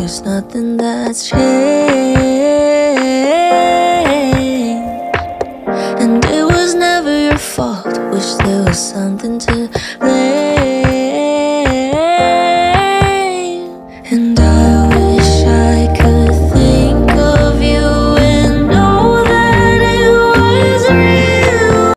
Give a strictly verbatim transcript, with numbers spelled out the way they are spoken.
there's nothing that's changed. And it was never your fault. Wish there was something